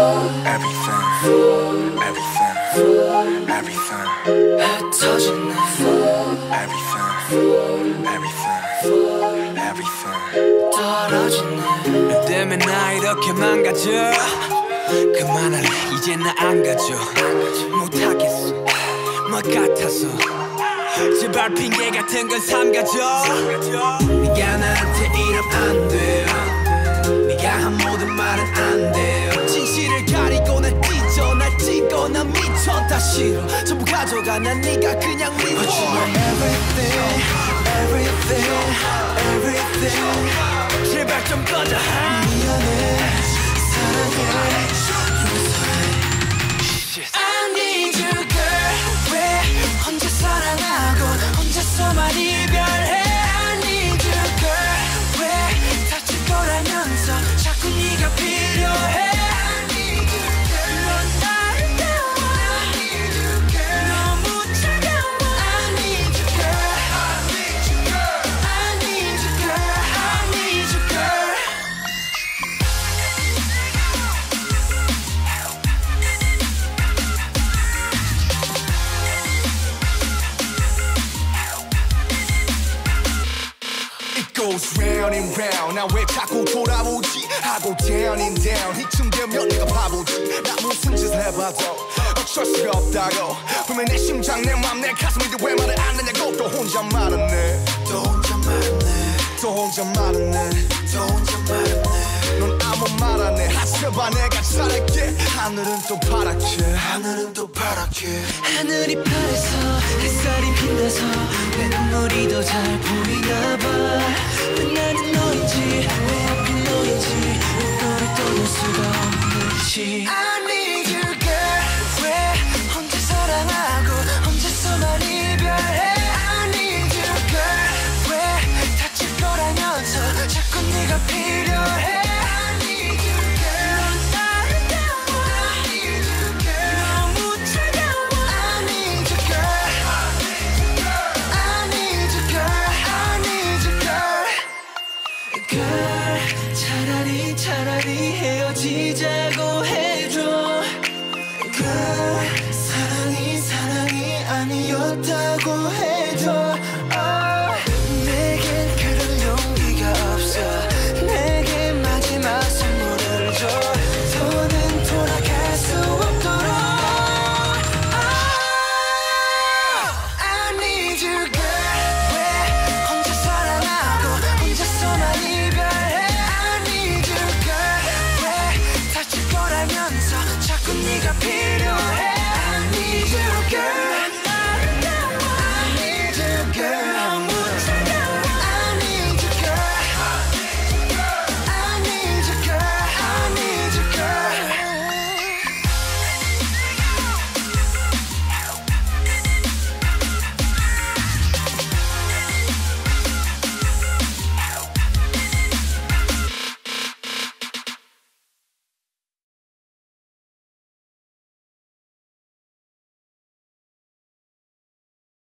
everything, everything, everything. 흩어지네 Everything, everything, everything. 떨어지네 너 때문에 나 이렇게 망가져 그만할래 이제 나 안 가져 못하겠어 뭐 같아서 제발 핑계 같은 건 삼가져 네가 나한테 이러면 안 돼 네가 한 모든 말은 안 돼 진실을 가리고 날 찢어 날 찢고 난 미쳐 다 싫어 전부 가져가 난 네가 그냥 미워 But you are everything everything everything 제발 좀 꺼져 미안해 사랑해 I need you girl 왜 혼자 사랑하고 혼자서만 이별해 I need you girl 왜 다칠 거라면서 자꾸 네가 필요해 I need you girl 넌 나를 깨워 I need you girl 너무 차가워 I need you girl I need you girl I need you girl I need you girl goes round and round 나 왜 자꾸 돌아오지 하고 down and down 이쯤 되면 내가 바보지 나 무슨 짓을 해봐도 어쩔 수가 없다고 분명 내 심장 내 맘 내 가슴인데 왜 말을 안 하냐고 또 혼자 말았네 또 혼자 말았네 또 혼자 말았네 또 혼자 말았네 넌 아무 말 안 해 하셔봐 내가 잘할게 하늘은 또 파랗게 하늘은 또 파랗게 하늘이 파래서 햇살이 빛나서 내 눈물이 더 잘 보이나 봐 왜 나는 너인지 왜 하필 너인지 왜 너를 떠날 수가 없는지 I need you girl 왜 혼자 사랑하고 혼자서만 이별해 I need you girl 왜 다칠 거라면서 자꾸 네가 필요해 I need you girl 넌 나를 깨워 I need you girl 너무 차가워 I need you girl I need you girl I need you girl girl 차라리 헤어지자고 해줘 girl 사랑이 아니었다고 해줘 내겐 그럴 용기가 없어 내게 마지막 선물을 줘 더는 돌아갈 수 없도록 I need you girl 왜 혼자 사랑하고 혼자서만 이별해 I need you girl 왜 다칠 거라면서 자꾸 네가 필요해